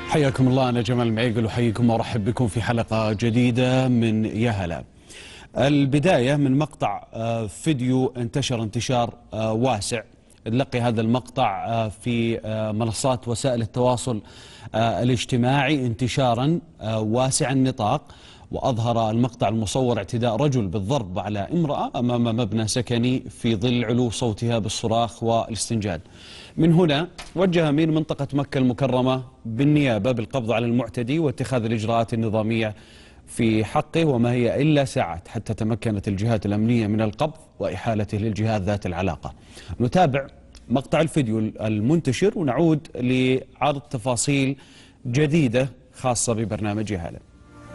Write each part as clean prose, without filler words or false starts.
حياكم الله. أنا جمال المعيقل أحييكم وأرحب بكم في حلقة جديدة من يا هلا. البداية من مقطع فيديو انتشر انتشار واسع. تلقي هذا المقطع في منصات وسائل التواصل الاجتماعي انتشارا واسع النطاق، وأظهر المقطع المصور اعتداء رجل بالضرب على امرأة أمام مبنى سكني في ظل علو صوتها بالصراخ والاستنجاد. من هنا وجه أمين منطقة مكة المكرمة بالنيابة بالقبض على المعتدي واتخاذ الإجراءات النظامية في حقه، وما هي إلا ساعات حتى تمكنت الجهات الأمنية من القبض وإحالته للجهات ذات العلاقة. نتابع مقطع الفيديو المنتشر ونعود لعرض تفاصيل جديدة خاصة ببرنامج يا هلا.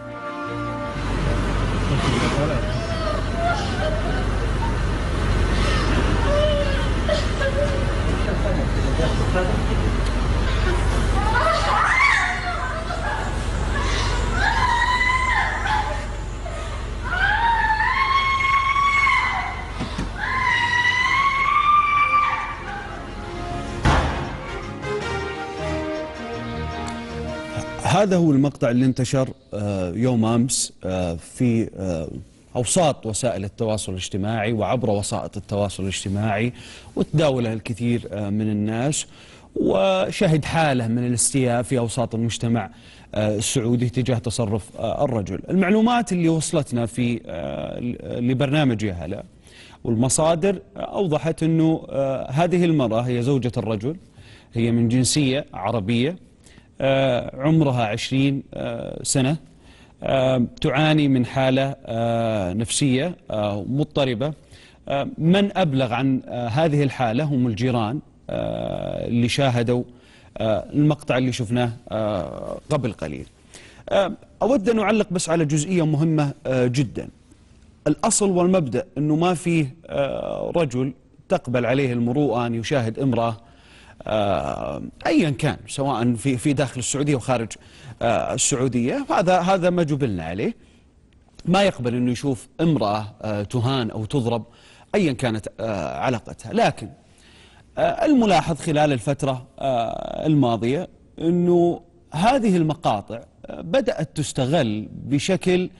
هذا هو المقطع اللي انتشر يوم أمس في أوساط وسائل التواصل الاجتماعي وعبر وسائط التواصل الاجتماعي، وتداوله الكثير من الناس، وشهد حالة من الاستياء في أوساط المجتمع السعودي تجاه تصرف الرجل. المعلومات اللي وصلتنا في لبرنامج يا هلا والمصادر أوضحت أنه هذه المرأة هي زوجة الرجل، هي من جنسية عربية، عمرها 20 سنة، تعاني من حالة نفسية مضطربة. من أبلغ عن هذه الحالة هم الجيران اللي شاهدوا المقطع اللي شفناه قبل قليل. أود أن أعلق بس على جزئية مهمة جدا. الأصل والمبدأ أنه ما فيه رجل تقبل عليه المروءة أن يشاهد امرأة أيا كان، سواء في داخل السعودية وخارج السعودية. هذا ما جبلنا عليه. ما يقبل أنه يشوف امرأة تهان أو تضرب أيا كانت علاقتها. لكن الملاحظ خلال الفترة الماضية أنه هذه المقاطع بدأت تستغل بشكل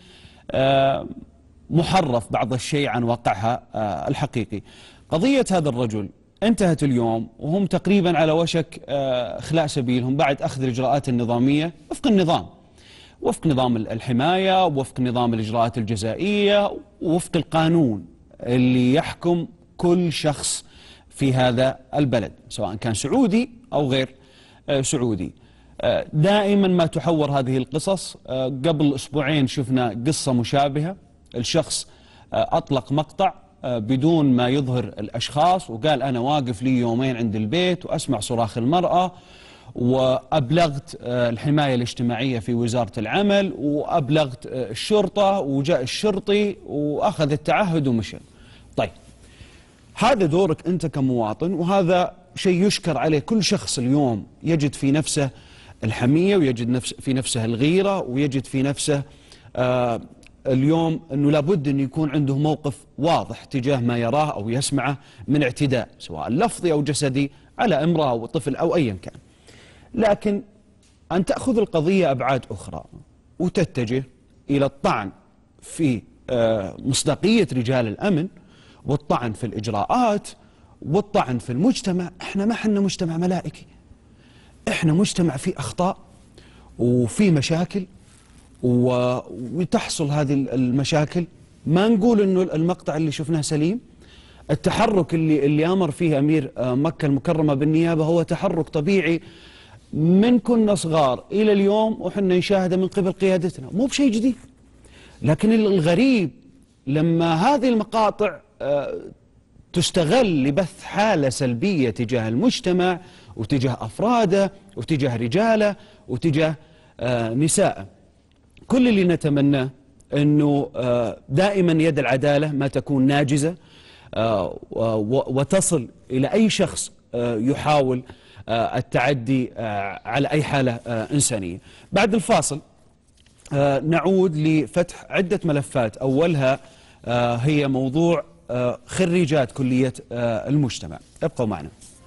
محرف بعض الشيء عن واقعها الحقيقي. قضية هذا الرجل انتهت اليوم وهم تقريبا على وشك إخلاء سبيلهم بعد أخذ الإجراءات النظامية وفق نظام الحماية، وفق نظام الإجراءات الجزائية، وفق القانون اللي يحكم كل شخص في هذا البلد سواء كان سعودي أو غير سعودي. دائما ما تحور هذه القصص. قبل أسبوعين شفنا قصة مشابهة، الشخص أطلق مقطع بدون ما يظهر الأشخاص وقال أنا واقف لي يومين عند البيت وأسمع صراخ المرأة، وأبلغت الحماية الاجتماعية في وزارة العمل، وأبلغت الشرطة، وجاء الشرطي وأخذ التعهد ومشى. طيب، هذا دورك أنت كمواطن، وهذا شيء يشكر عليه كل شخص اليوم يجد في نفسه الحمية، ويجد في نفسه الغيرة، ويجد في نفسه اليوم أنه لابد أن يكون عنده موقف واضح تجاه ما يراه أو يسمعه من اعتداء سواء لفظي أو جسدي على امرأة أو طفل أو أيا كان. لكن أن تأخذ القضية أبعاد أخرى وتتجه إلى الطعن في مصداقية رجال الأمن، والطعن في الإجراءات، والطعن في المجتمع. إحنا ما حنا مجتمع ملائكي، إحنا مجتمع فيه أخطاء وفيه مشاكل، وتحصل هذه المشاكل. ما نقول انه المقطع اللي شفناه سليم. التحرك اللي امر فيه امير مكة المكرمة بالنيابة هو تحرك طبيعي من كنا صغار الى اليوم، وحنا نشاهده من قبل قيادتنا، مو بشيء جديد. لكن الغريب لما هذه المقاطع تستغل لبث حالة سلبية تجاه المجتمع وتجاه افراده وتجاه رجاله وتجاه نساء. كل اللي نتمناه أنه دائما يد العدالة ما تكون ناجزة وتصل إلى أي شخص يحاول التعدي على أي حالة إنسانية. بعد الفاصل نعود لفتح عدة ملفات، أولها هي موضوع خريجات كلية المجتمع. ابقوا معنا.